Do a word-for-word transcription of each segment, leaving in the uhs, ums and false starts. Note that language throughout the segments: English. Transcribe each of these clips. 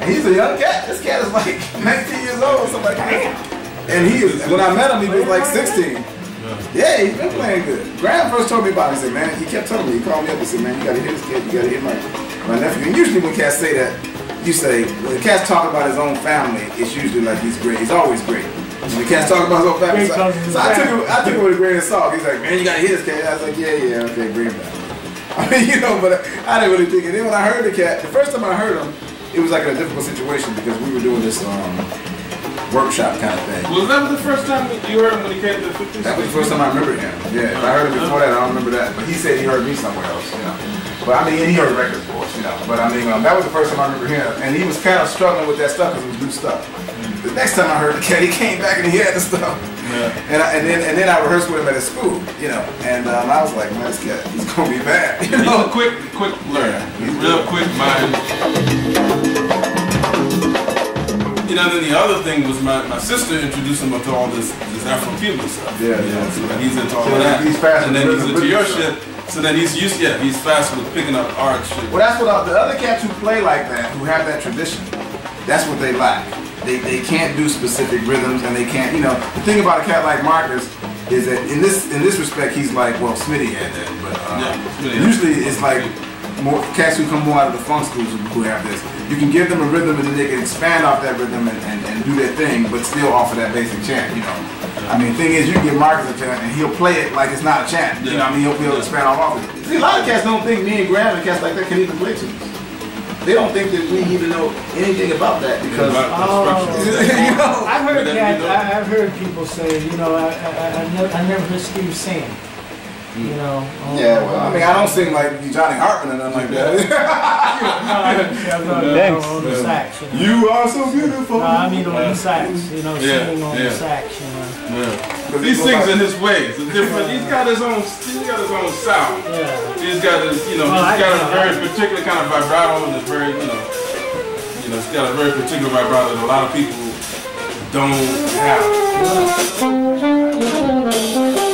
And he's a young cat. This cat is like nineteen years old, something like that. And he is, when I met him, he was like sixteen. Yeah, he's been playing good. Graham first told me about it. He said, man, he kept telling me, he called me up and said, man, you gotta hit this kid, you gotta hit my, my nephew. And usually when cats say that, you say, when the cat's talking about his own family, it's usually like he's great. He's always great. When the cat's talking about his own family, so, so I took it, I took it with a grain of salt. He's like, man, you gotta hit this cat. I was like, yeah, yeah, okay, bring him down. I mean, you know, but I didn't really think it. Then when I heard the cat, the first time I heard him, it was like in a difficult situation because we were doing this um, workshop kind of thing. Was that the first time you heard him when he came to the fifties? That was the first time I remember him. Yeah, if I heard him before that, I don't remember that. But he said he heard me somewhere else, you know. But I mean, and he heard the record, of course, you know. But I mean, um, that was the first time I remember him. And he was kind of struggling with that stuff because it was new stuff. The next time I heard the cat, he came back and he had the stuff. Yeah. And, I, and then and then I rehearsed with him at his school, you know. And um, I was like, man, this cat, he's gonna be bad. You know? He's a quick, quick learner. He's real quick mind. You know, then the other thing was my, my sister introduced him to all this this Afro-Cuban stuff. Yeah, you yeah. know, so he's into all so of that. He's fast and then he's into your stuff. shit. So then he's used, yeah, he's fast with picking up art shit. Well, that's what all, the other cats who play like that, who have that tradition, that's what they lack. They, they can't do specific rhythms, and they can't, you know, the thing about a cat like Marcus is that in this in this respect, he's like, well, Smitty had that, but uh, yeah, usually it's like more cats who come more out of the funk schools who have this. You can give them a rhythm and then they can expand off that rhythm and, and, and do their thing, but still offer that basic chant, you know. I mean, the thing is, you can give Marcus a chant and he'll play it like it's not a chant. You know what I mean? He'll be able to expand off of it. See, a lot of cats don't think me and Graham and cats like that can even play tunes. They don't think that we even know anything about that because oh, you know. I've heard cats, I've heard people say, you know, I I, I, never, I never heard Steve sing. You know. Oh, yeah, well, I mean, I don't sing like Johnny Hartman or nothing like that. no, I, I, I, on the sax. You, know. You are so beautiful. No, I mean on the sax. You know, yeah, singing on yeah. the sax. You know. Yeah. He sings in his ways. It's different. He's got his own. He's got his own sound. Yeah. He's got his. You know. Well, he's I, got I, a very I, particular kind of vibrato, and it's very. You know. You know. It's got a very particular vibrato that a lot of people don't have.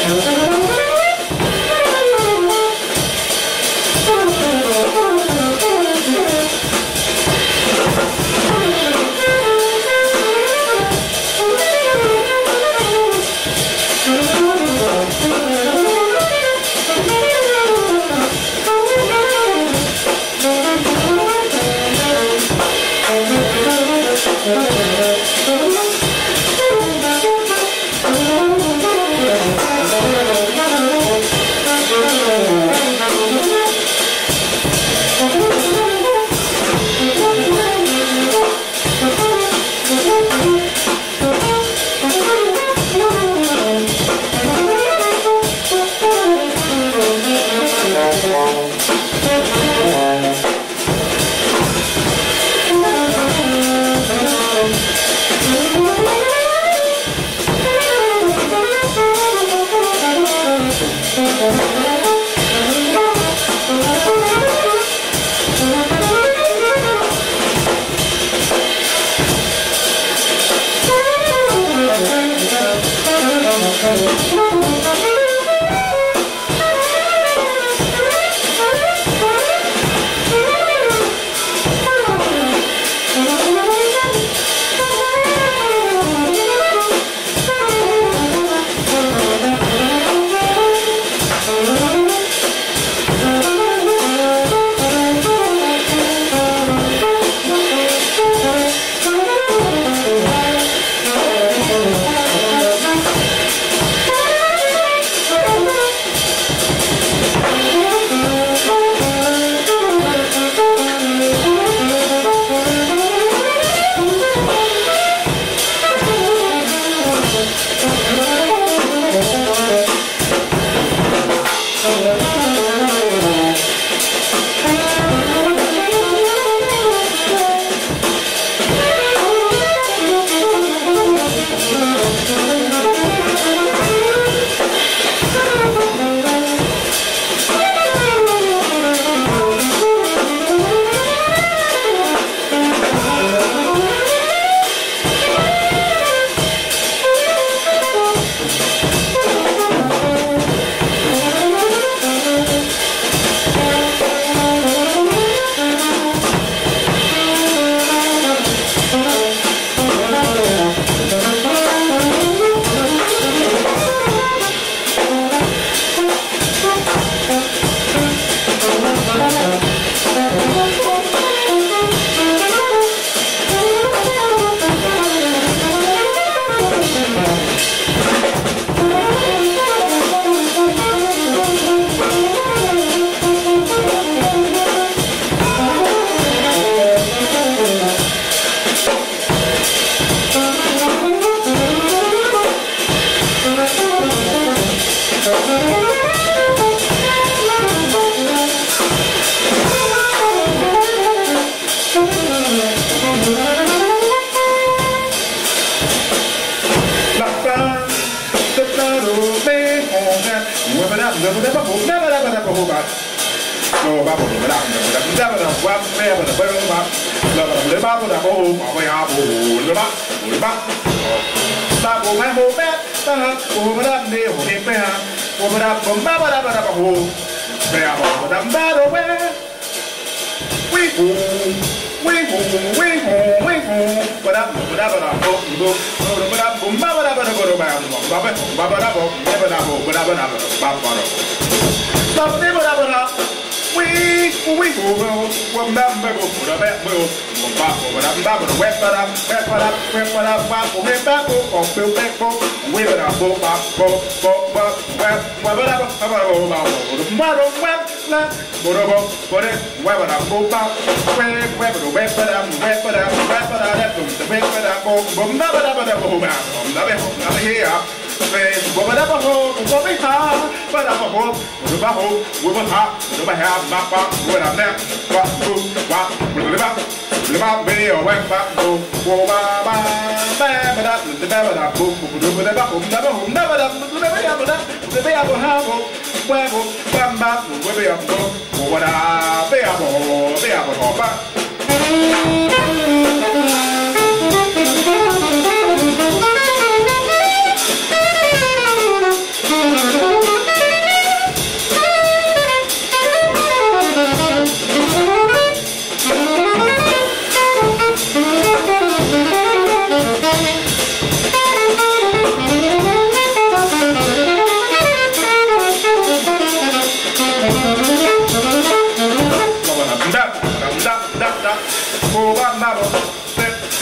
Thank you.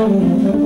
Thank you.